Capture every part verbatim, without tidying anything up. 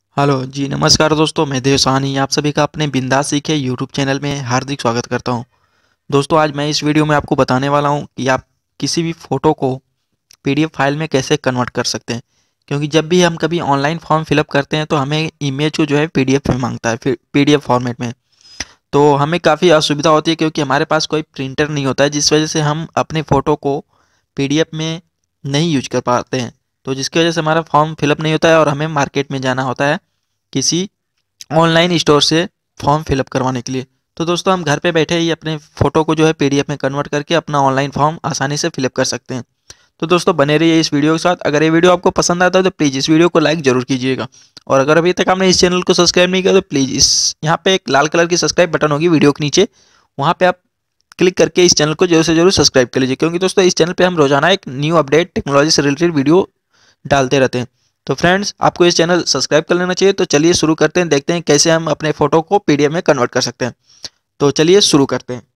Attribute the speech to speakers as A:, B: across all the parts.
A: Hello जी, नमस्कार दोस्तों। मैं देव साहनी आप सभी का अपने बिंदास सीखे यूट्यूब चैनल में हार्दिक स्वागत करता हूं। दोस्तों, आज मैं इस वीडियो में आपको बताने वाला हूं कि आप किसी भी फ़ोटो को पीडीएफ फाइल में कैसे कन्वर्ट कर सकते हैं। क्योंकि जब भी हम कभी ऑनलाइन फॉर्म फिलअप करते हैं तो हमें इमेज को जो है पीडीएफ में मांगता है, फिर पीडीएफ फॉर्मेट में। तो हमें काफ़ी असुविधा होती है क्योंकि हमारे पास कोई प्रिंटर नहीं होता है, जिस वजह से हम अपने फ़ोटो को पीडीएफ में नहीं यूज कर पाते हैं। तो जिसकी वजह से हमारा फॉर्म फिलअप नहीं होता है और हमें मार्केट में जाना होता है किसी ऑनलाइन स्टोर से फॉर्म फिलअप करवाने के लिए। तो दोस्तों, हम घर पे बैठे ही अपने फ़ोटो को जो है पीडीएफ में कन्वर्ट करके अपना ऑनलाइन फॉर्म आसानी से फिलअप कर सकते हैं। तो दोस्तों, बने रहिए इस वीडियो के साथ। अगर ये वीडियो आपको पसंद आता है तो प्लीज़ इस वीडियो को लाइक ज़रूर कीजिएगा। और अगर अभी तक आपने इस चैनल को सब्सक्राइब नहीं किया तो प्लीज़ इस यहाँ पे एक लाल कलर की सब्सक्राइब बटन होगी वीडियो के नीचे, वहाँ पे आप क्लिक करके इस चैनल को जरूर से जरूर सब्सक्राइब कर लीजिए। क्योंकि दोस्तों, इस चैनल पे हम रोजाना एक न्यू अपडेट टेक्नोलॉजी से रिलेटेड वीडियो डालते रहते हैं। तो फ्रेंड्स, आपको इस चैनल सब्सक्राइब कर लेना चाहिए। तो चलिए शुरू करते हैं, देखते हैं कैसे हम अपने फ़ोटो को पीडीएफ में कन्वर्ट कर सकते हैं। तो चलिए शुरू करते हैं।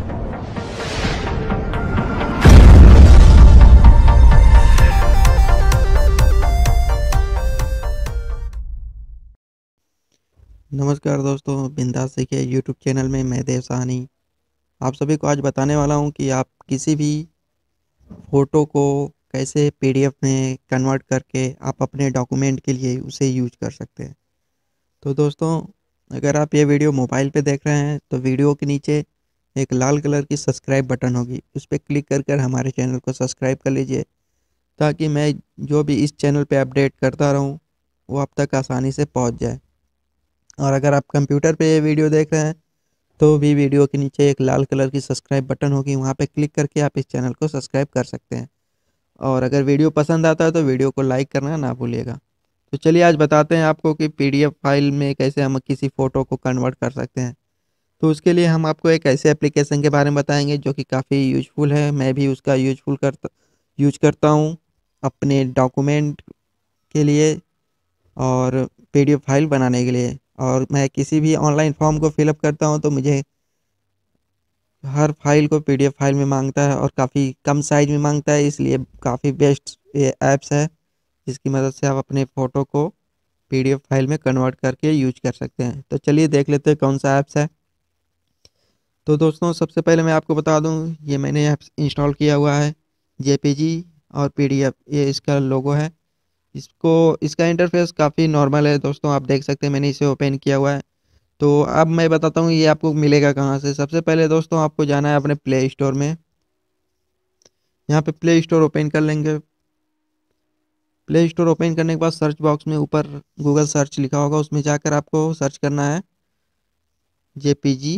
A: नमस्कार दोस्तों, बिंदास सीखे यूट्यूब चैनल में मैं देव साहनी आप सभी को आज बताने वाला हूं कि आप किसी भी फ़ोटो को कैसे पीडीएफ में कन्वर्ट करके आप अपने डॉक्यूमेंट के लिए उसे यूज कर सकते हैं। तो दोस्तों, अगर आप ये वीडियो मोबाइल पे देख रहे हैं तो वीडियो के नीचे एक लाल कलर की सब्सक्राइब बटन होगी, उस पर क्लिक कर कर हमारे चैनल को सब्सक्राइब कर लीजिए, ताकि मैं जो भी इस चैनल पे अपडेट करता रहूं वो आप तक आसानी से पहुंच जाए। और अगर आप कंप्यूटर पे ये वीडियो देख रहे हैं तो भी वीडियो के नीचे एक लाल कलर की सब्सक्राइब बटन होगी, वहाँ पे क्लिक करके आप इस चैनल को सब्सक्राइब कर सकते हैं। और अगर वीडियो पसंद आता है तो वीडियो को लाइक करना ना भूलिएगा। तो चलिए आज बताते हैं आपको कि पीडीएफ फाइल में कैसे हम किसी फ़ोटो को कन्वर्ट कर सकते हैं। तो उसके लिए हम आपको एक ऐसे एप्लीकेशन के बारे में बताएंगे जो कि काफ़ी यूजफुल है। मैं भी उसका यूजफुल करता यूज करता हूँ अपने डॉक्यूमेंट के लिए और पीडीएफ फाइल बनाने के लिए। और मैं किसी भी ऑनलाइन फॉर्म को फिलअप करता हूँ तो मुझे हर फाइल को पीडीएफ फाइल में मांगता है और काफ़ी कम साइज में मांगता है, इसलिए काफ़ी बेस्ट ये ऐप्स है जिसकी मदद से आप अपने फ़ोटो को पीडीएफ फाइल में कन्वर्ट करके यूज कर सकते हैं। तो चलिए देख लेते हैं कौन सा ऐप्स है। तो दोस्तों, सबसे पहले मैं आपको बता दूं, ये मैंने ऐप्स इंस्टॉल किया हुआ है जेपीजी और पीडीएफ, ये इसका लोगो है। इसको इसका इंटरफेस काफ़ी नॉर्मल है दोस्तों, आप देख सकते हैं मैंने इसे ओपन किया हुआ है। तो अब मैं बताता हूँ ये आपको मिलेगा कहाँ से। सबसे पहले दोस्तों, आपको जाना है अपने प्ले स्टोर में। यहाँ पे प्ले स्टोर ओपन कर लेंगे। प्ले स्टोर ओपन करने के बाद सर्च बॉक्स में ऊपर गूगल सर्च लिखा होगा, उसमें जाकर आपको सर्च करना है जेपीजी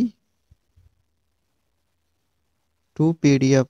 A: टू पीडीएफ।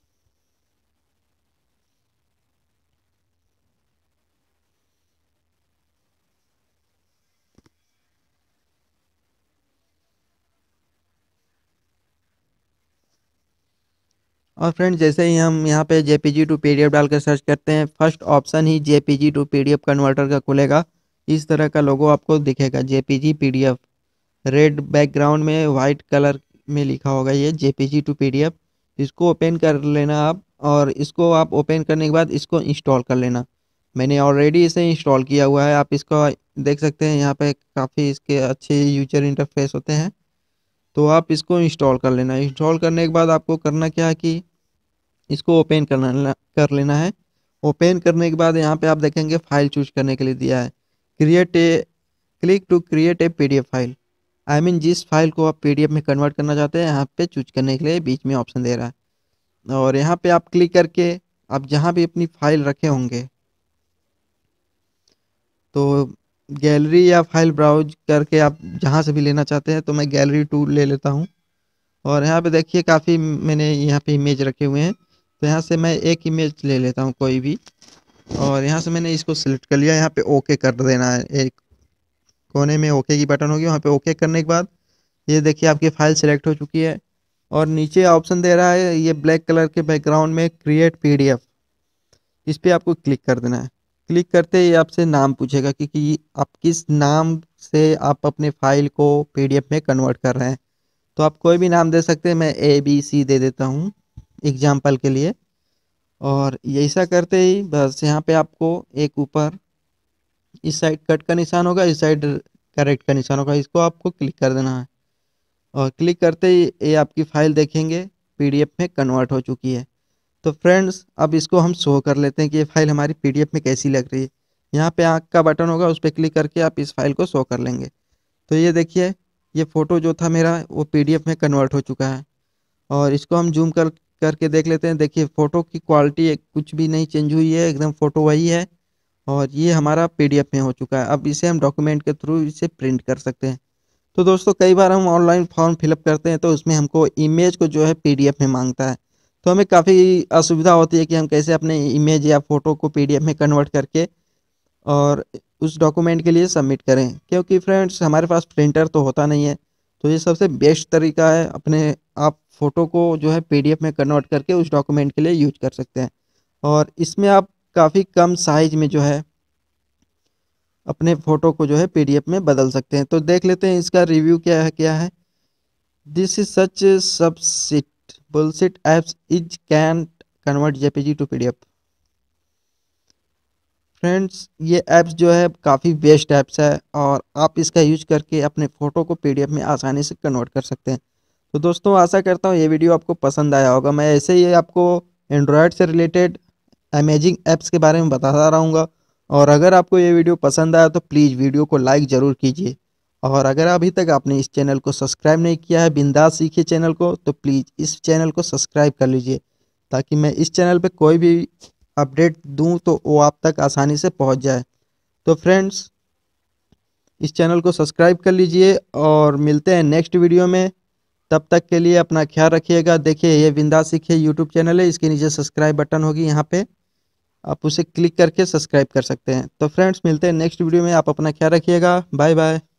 A: और फ्रेंड्स, जैसे ही हम यहाँ पे जेपीजी टू पीडीएफ डालकर सर्च करते हैं, फर्स्ट ऑप्शन ही जेपीजी टू पीडीएफ कन्वर्टर का खुलेगा। इस तरह का लोगो आपको दिखेगा, जेपीजी पीडीएफ। रेड बैकग्राउंड में वाइट कलर में लिखा होगा ये जेपीजी टू पीडीएफ। इसको ओपन कर लेना आप, और इसको आप ओपन करने के बाद इसको इंस्टॉल कर लेना। मैंने ऑलरेडी इसे इंस्टॉल किया हुआ है, आप इसको देख सकते हैं। यहाँ पे काफ़ी इसके अच्छे यूजर इंटरफेस होते हैं। तो आप इसको इंस्टॉल कर लेना। इंस्टॉल करने के बाद आपको करना क्या है कि इसको ओपन करना कर लेना है। ओपन करने के बाद यहाँ पे आप देखेंगे फाइल चूज करने के लिए दिया है, create a click to create a PDF file. I mean जिस फाइल को आप पीडीएफ में कन्वर्ट करना चाहते हैं, यहाँ पे चूज करने के लिए बीच में ऑप्शन दे रहा है। और यहाँ पे आप क्लिक करके आप जहाँ भी अपनी फाइल रखे होंगे, तो गैलरी या फाइल ब्राउज करके आप जहाँ से भी लेना चाहते हैं, तो मैं गैलरी टू ले लेता हूँ। और यहाँ पे देखिए काफ़ी मैंने यहाँ पे इमेज रखे हुए हैं, तो यहाँ से मैं एक इमेज ले लेता हूँ कोई भी। और यहाँ से मैंने इसको सिलेक्ट कर लिया। यहाँ पे ओके कर देना है, एक कोने में ओके की बटन होगी, वहाँ पे ओके करने के बाद ये देखिए आपकी फाइल सिलेक्ट हो चुकी है। और नीचे ऑप्शन दे रहा है ये ब्लैक कलर के बैकग्राउंड में क्रिएट पीडीएफ, इस पर आपको क्लिक कर देना है। क्लिक करते ही आपसे नाम पूछेगा कि, कि आप किस नाम से आप अपने फाइल को पीडीएफ में कन्वर्ट कर रहे हैं। तो आप कोई भी नाम दे सकते हैं, मैं ए बी सी दे देता हूँ एग्जाम्पल के लिए। और ऐसा करते ही बस यहाँ पे आपको एक ऊपर इस साइड कट का निशान होगा, इस साइड करेक्ट का निशान होगा, इसको आपको क्लिक कर देना है। और क्लिक करते ही ये आपकी फाइल देखेंगे पीडीएफ में कन्वर्ट हो चुकी है। तो फ्रेंड्स अब इसको हम शो कर लेते हैं कि ये फाइल हमारी पीडीएफ में कैसी लग रही है। यहाँ पे आँख का बटन होगा, उस पर क्लिक करके आप इस फाइल को शो कर लेंगे। तो ये देखिए, ये फ़ोटो जो था मेरा वो पीडीएफ में कन्वर्ट हो चुका है। और इसको हम जूम कर करके देख लेते हैं। देखिए फ़ोटो की क्वालिटी कुछ भी नहीं चेंज हुई है, एकदम फ़ोटो वही है। और ये हमारा पीडीएफ में हो चुका है। अब इसे हम डॉक्यूमेंट के थ्रू इसे प्रिंट कर सकते हैं। तो दोस्तों कई बार हम ऑनलाइन फॉर्म फिलअप करते हैं तो उसमें हमको इमेज को जो है पीडीएफ में मांगता है। तो हमें काफ़ी असुविधा होती है कि हम कैसे अपने इमेज या फ़ोटो को पीडीएफ में कन्वर्ट करके और उस डॉक्यूमेंट के लिए सबमिट करें, क्योंकि फ्रेंड्स हमारे पास प्रिंटर तो होता नहीं है। तो ये सबसे बेस्ट तरीका है, अपने आप फ़ोटो को जो है पीडीएफ में कन्वर्ट करके उस डॉक्यूमेंट के लिए यूज कर सकते हैं। और इसमें आप काफ़ी कम साइज में जो है अपने फ़ोटो को जो है पीडीएफ में बदल सकते हैं। तो देख लेते हैं इसका रिव्यू क्या है क्या है। This is such subset bullshit apps is can convert JPG to PDF. Friends ये ऐप्स जो है काफ़ी बेस्ट ऐप्स है और आप इसका यूज करके अपने फ़ोटो को पीडीएफ में आसानी से कन्वर्ट कर सकते हैं। तो दोस्तों आशा करता हूँ ये वीडियो आपको पसंद आया होगा। मैं ऐसे ही आपको एंड्रॉयड से रिलेटेड अमेजिंग ऐप्स के बारे में बताता रहूँगा। और अगर आपको ये वीडियो पसंद आया तो प्लीज़ वीडियो को लाइक ज़रूर कीजिए। और अगर अभी तक आपने इस चैनल को सब्सक्राइब नहीं किया है, बिंदास सीखिए चैनल को, तो प्लीज़ इस चैनल को सब्सक्राइब कर लीजिए, ताकि मैं इस चैनल पे कोई भी अपडेट दूं तो वो आप तक आसानी से पहुंच जाए। तो फ्रेंड्स इस चैनल को सब्सक्राइब कर लीजिए और मिलते हैं नेक्स्ट वीडियो में। तब तक के लिए अपना ख्याल रखिएगा। देखिए ये बिंदास सीखिए यूट्यूब चैनल है, इसके नीचे सब्सक्राइब बटन होगी, यहाँ पे आप उसे क्लिक करके सब्सक्राइब कर सकते हैं। तो फ्रेंड्स मिलते हैं नेक्स्ट वीडियो में। आप अपना ख्याल रखिएगा। Bye bye.